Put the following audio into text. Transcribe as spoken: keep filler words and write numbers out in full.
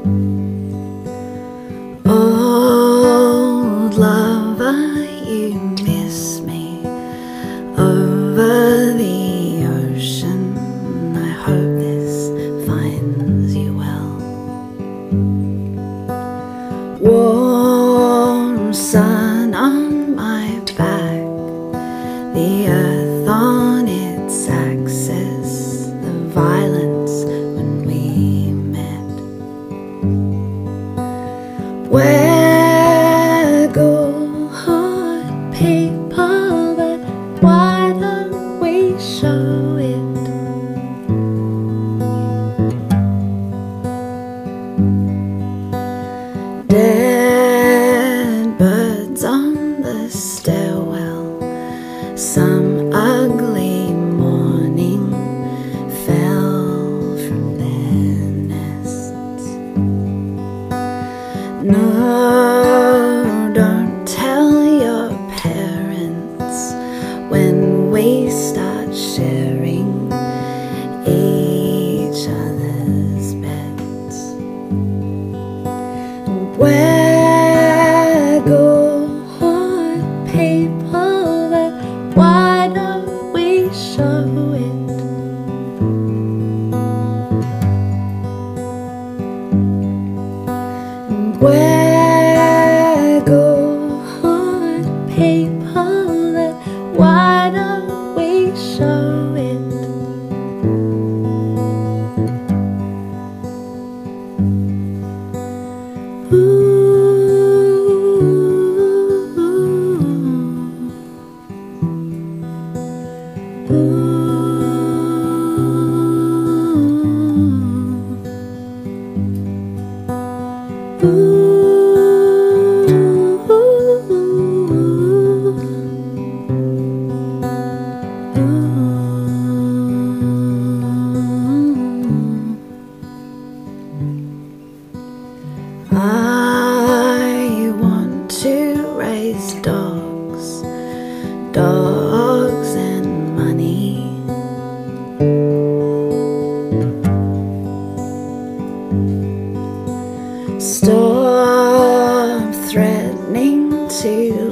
Old lover, you miss me over the ocean. I hope this finds you well. Warm sun on my back, the earth on its axis, the violence when we met. We're good people, but why don't we show it? Dead birds on the stairwell, some ugly morning fell from their nests. No, don't tell your parents when we start sharing each other's beds. We're good people, but why don't we show it? We're good people, but why don't we show it? Ooh. I want to raise dogs, dogs and money. Stop threatening to